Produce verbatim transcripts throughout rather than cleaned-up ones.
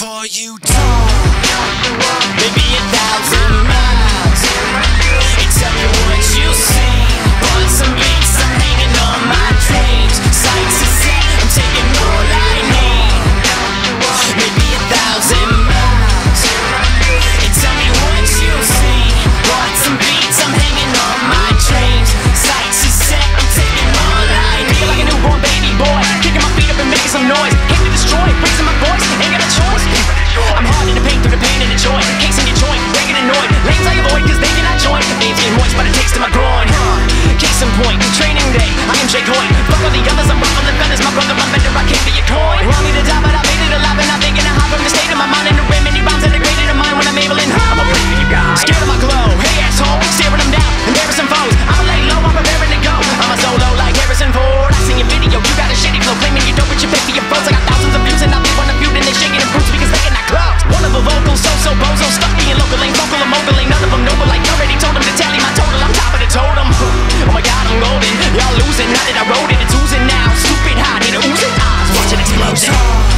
before you talk. Maybe a thousand miles. And tell me what you see. Want some beats, I'm hanging on my dreams. Sights are set, I'm taking all I need. Maybe a thousand miles. And tell me what you see. Want some beats, I'm hanging on my dreams. Sights are set, I'm taking all I need. Feel like a newborn baby boy, kicking my feet up and making some noise. Hate to destroy, raising my voice, ain't got a choice. I'm hard in the pain through the pain and the joy. Case in your joint, breaking annoyed. Lanes I avoid cause they cannot join. Names get moist by the taste of my groin. Case in point, training day, I am Jay Coy. Fuck all the others, I'm ruffling feathers. My brother, I'm better, I came for your coin. Want me to die, but I made it alive. And I'm thinking I hop from the state of my mind. And the way many rhymes integrated in mine when I'm able and I'm a play for you guys. Scared of my glow, hey asshole, staring them down, embarrassing foes. I'ma lay low, I'm preparing to go. I'm a solo like Harrison Ford. I seen your video, you got a shitty flow. Claiming you don't, but you pay for your votes. I got thousands of views and I'll be one of you. Then they shaking and boots because they cannot close. One of the vocals, so so bozo, stuck me in local lane, vocal or mogul, ain't none of them noble. Like you already told them to tally my total, I'm top of the totem. Oh my god, I'm golden, y'all losing. Now that I wrote it, it's oozing now. Stupid hot, hit a oozing eyes, watch an explosion.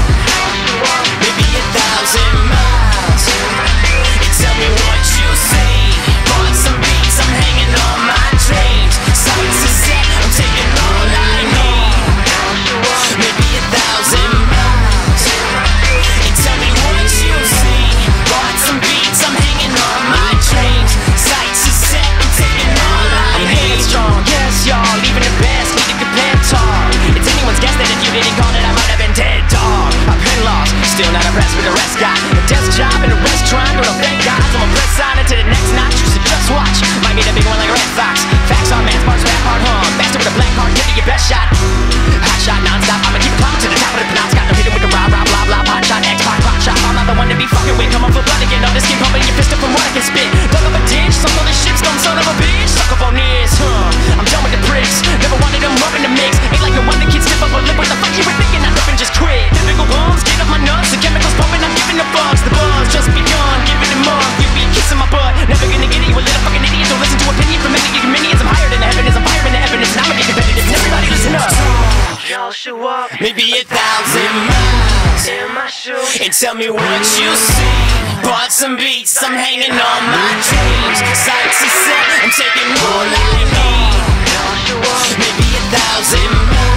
Maybe a thousand miles. And tell me what you see. Want some beats, I'm hanging on my dreams. Sights are set, I'm taking all I need. Maybe a thousand miles. And tell me what you see. Want some beats, I'm hanging on my dreams. Sights are set, I'm taking all I need. I'm headstrong, yes y'all, leaving the best, need to compare talk. It's anyone's guess that if you didn't call it, I might have been dead, dog. I've been lost, still not impressed with the rest got a desk job and a restaurant, but I'll thank God. So I'ma press on into the next notch, you should just watch. Might be the big one like a Red Fox. Facts on man's bars, rap hard hum. Faster with a black heart, give it your best shot. Hot shot non-stop, I'ma keep climbing to the top of the penots. Got no hit with the rah rah blah blah. Pot shot, X pop, pop shot. I'm not the one to be fucking with. Come on for blood again, all this skin pumping your fist up from what I can spit. Dug up a ditch, some of the shit's done, son of a bitch. Suck up on this, huh? I'm done with the pricks. Never wanted them up in the mix. Ain't like the one that kids step up a lip. What the fuck you were thinking? I rip and just quit. Typical bums, get up my nuts. The chemicals pumping, I'm giving the bugs. The buzz just begun, giving them up. You be kissing my butt. Never gonna get it, you a little fucking idiot. Don't listen to opinion from any of your minions. I'm higher than the heavens, I'm higher than the evidence. And I'ma get competitive. And everybody listen up. Y'all show up. Maybe a thousand miles. In my shoes. And tell me what you see. Bought some beats, I'm hanging on my dreams. Sights are set, I'm taking all I need. Maybe a thousand miles.